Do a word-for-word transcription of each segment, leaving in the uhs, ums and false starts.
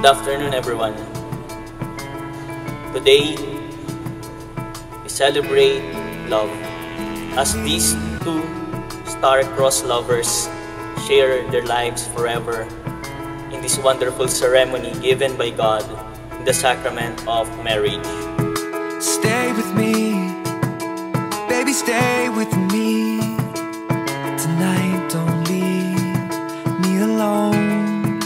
Good afternoon, everyone. Today, we celebrate love as these two star-crossed lovers share their lives forever in this wonderful ceremony given by God in the sacrament of marriage. Stay with me, baby, stay with me tonight, don't leave me alone.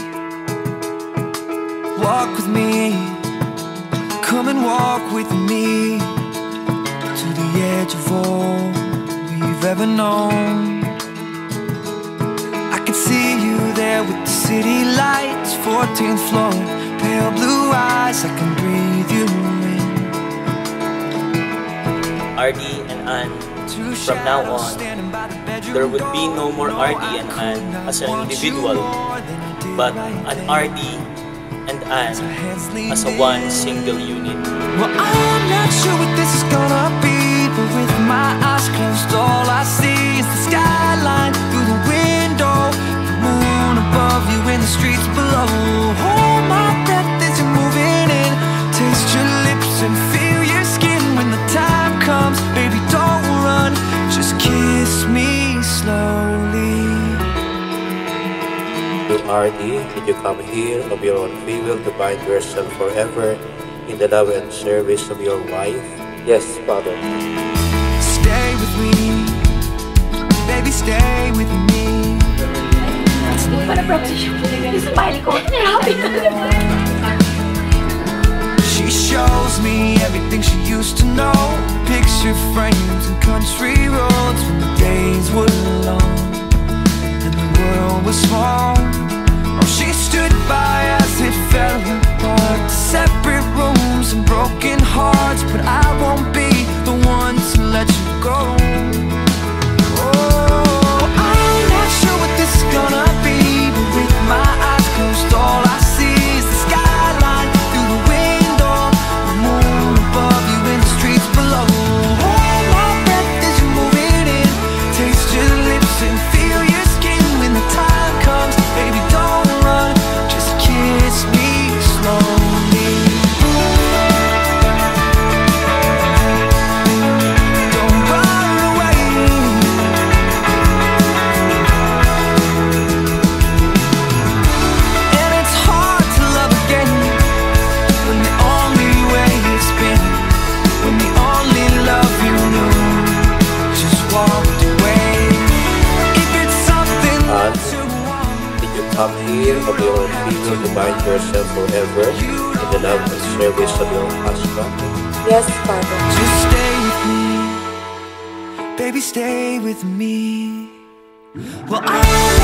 Walk with me, come and walk with me to the edge of all we've ever known. I can see you there with the city lights, fourteenth floor, pale blue eyes, I can breathe you in. R D and Anne, from now on, there would be no more R D and Anne as an individual, but an R D and Anne as a one single unit. Well, I'm not sure what this is gonna be, but with my eyes closed, all I see is the skyline through the window, the moon above you and the streets below. Hold my breath as you're moving in, taste your lips and feel your skin. When the time comes, baby, don't run, just kiss me slowly. To R D, did you come here of your own free will to bind yourself forever in the love and service of your wife? Yes, Father. Stay with me, baby, stay with me. She shows me everything she used to know, picture frames and country roads when the days were long and the world was small. Oh, she stood by as it fell apart, separate rooms and broken hearts, but I won't be the one to let you go. Oh, I'm not sure what this is gonna be, but with my eyes closed, all I see is the skyline through the window, the moon above you and the streets below. Hold my breath as you're moving in, taste your lips and feel your skin. When the time comes, baby, don't run, just kiss me slowly. Don't run away. And it's hard to love again when the only way it's been, when the only love you knew just walked away. If it's something Anne, that you want, did you come here of your own free will to bind yourself forever in the love and service of your husband? Yes, Father. just stay with me, baby, stay with me. Well, I